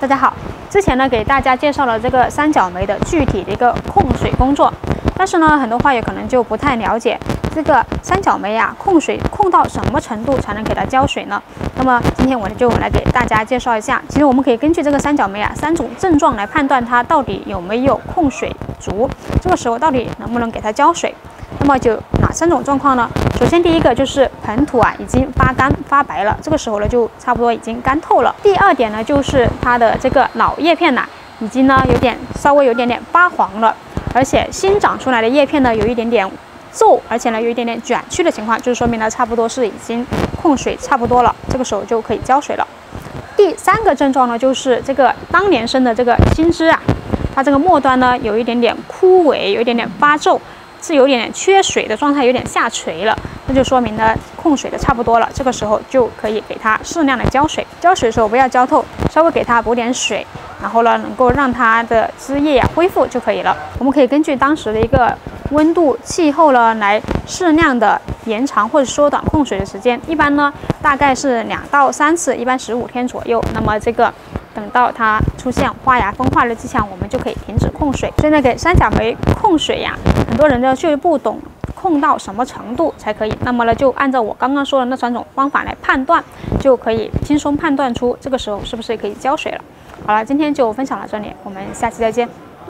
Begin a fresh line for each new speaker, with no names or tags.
大家好，之前呢给大家介绍了这个三角梅的具体的一个控水工作，但是呢很多花友可能就不太了解这个三角梅啊控水控到什么程度才能给它浇水呢？那么今天我就来给大家介绍一下，其实我们可以根据这个三角梅啊3种症状来判断它到底有没有控水足，这个时候到底能不能给它浇水。那么就哪3种状况呢？首先第一个就是盆土啊已经发干发白了，这个时候呢就差不多已经干透了。第二点呢就是它的这个老叶片呐已经呢稍微有点发黄了，而且新长出来的叶片呢有一点点皱，而且呢有一点点卷曲的情况，就是说明呢差不多是已经控水差不多了，这个时候就可以浇水了。第3个症状呢就是这个当年生的这个新枝啊，它这个末端呢有一点点枯萎，有一点点发皱，是有点缺水的状态，有点下垂了，那就说明呢控水的差不多了，这个时候就可以给它适量的浇水。浇水的时候不要浇透，稍微给它补点水，然后呢能够让它的枝叶恢复就可以了。我们可以根据当时的一个温度、气候呢来适量的延长或者缩短控水的时间，一般呢大概是2到3次，一般15天左右。那么这个等到它出现花芽分化的迹象，我们就可以停止控水。所以呢，给三角梅控水呀，很多人呢就不懂控到什么程度才可以。那么呢，就按照我刚刚说的那3种方法来判断，就可以轻松判断出这个时候是不是可以浇水了。好了，今天就分享到这里，我们下期再见。